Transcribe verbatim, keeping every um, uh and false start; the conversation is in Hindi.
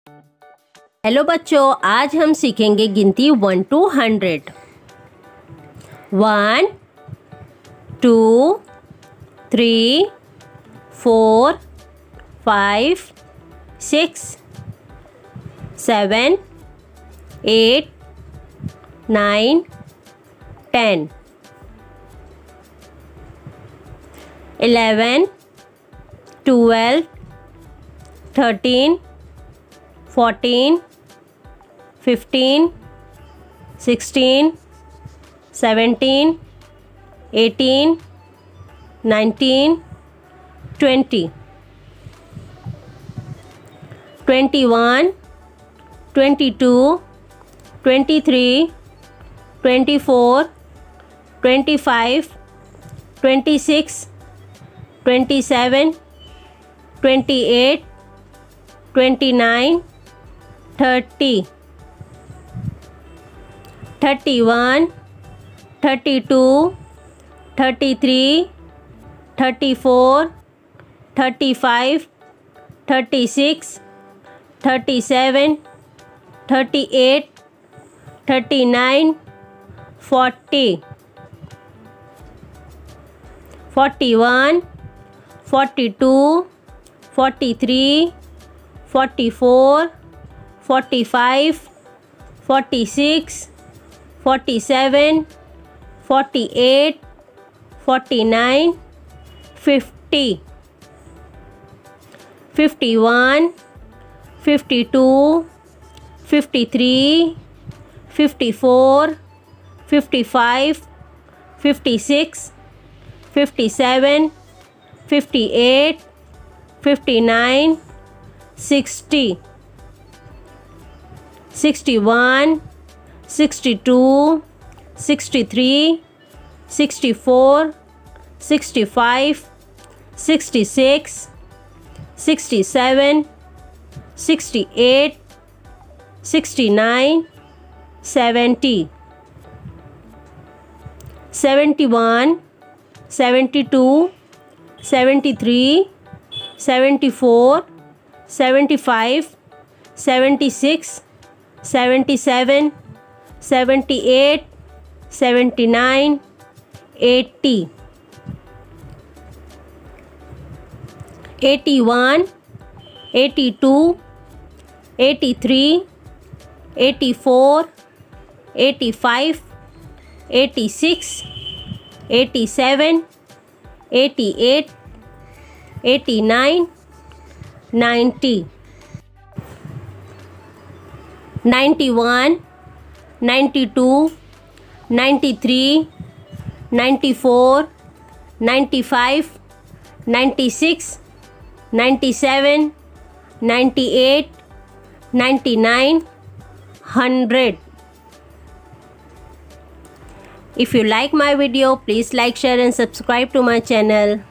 हेलो बच्चों, आज हम सीखेंगे गिनती one two hundred. One, two, three, four, five, six, seven, eight, nine, ten, eleven, twelve, thirteen, fourteen, fifteen, sixteen, seventeen, eighteen, nineteen, twenty, twenty one, twenty two, twenty three, twenty four, twenty five, twenty six, twenty seven, twenty eight, twenty nine, thirty, thirty one, thirty two, thirty three, thirty four, thirty five, thirty six, thirty seven, thirty eight, thirty nine, forty, forty one, forty two, forty three, forty four, forty five, forty six, forty seven, forty eight, forty nine, fifty, fifty one, fifty two, fifty three, fifty four, fifty five, fifty six, fifty seven, fifty eight, fifty nine, sixty, sixty one, sixty two, sixty three, sixty four, sixty five, sixty six, sixty seven, sixty eight, sixty nine, seventy, seventy one, seventy two, seventy three, seventy four, seventy five, seventy six, seventy seven, seventy eight, seventy nine, eighty, eighty one, eighty two, eighty three, eighty four, eighty five, eighty six, eighty seven, eighty eight, eighty nine, ninety, ninety one, ninety two, ninety three, ninety four, ninety five, ninety six, ninety seven, ninety eight, ninety nine, hundred. If you like my video, please like, share and subscribe to my channel.